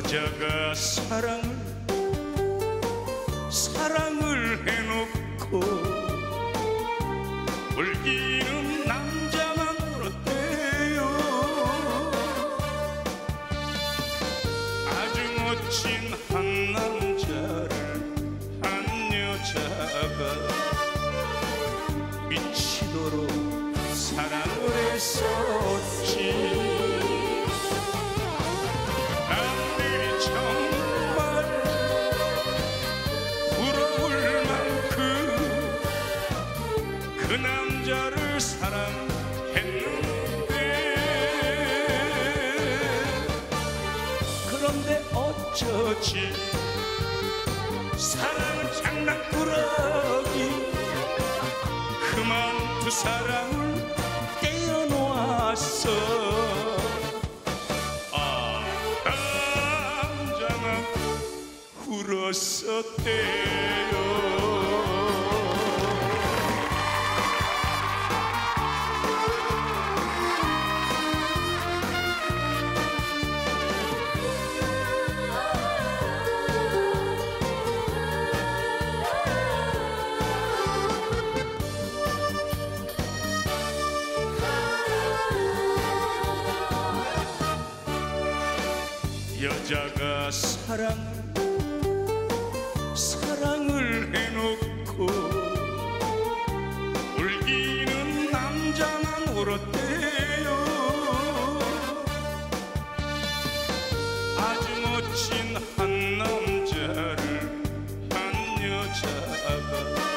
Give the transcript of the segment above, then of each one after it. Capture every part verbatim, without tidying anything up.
여자가 사랑을 사랑을 해놓고 울기는 남자만 울었대요. 아주 멋진 한 남자를 한 여자가 미치도록 사랑을 했었지. 그 남자를 사랑했는데 그런데 어쩌지 사랑은 장난꾸러기 그만 두 사람을 떼어놓았어. 아, 남자만 울었었대요. 여자가 사랑을 사랑을 해놓고 울기는 남자만 울었대요. 아주 멋진 한 남자를 한 여자가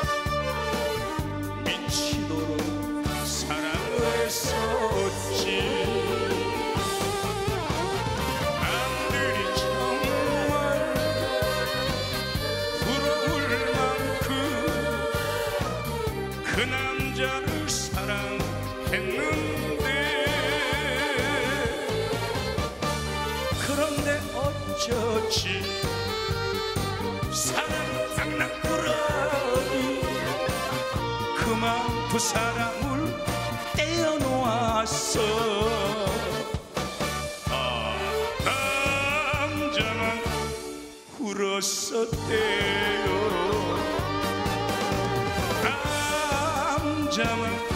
미치도록 사랑을 했었지. 그 남자를 사랑했는데 그런데 어쩌지 사랑 장난꾸러기 그만 두 사람을 떼어놓았어. 아, 남자만 울었었대요. 남자만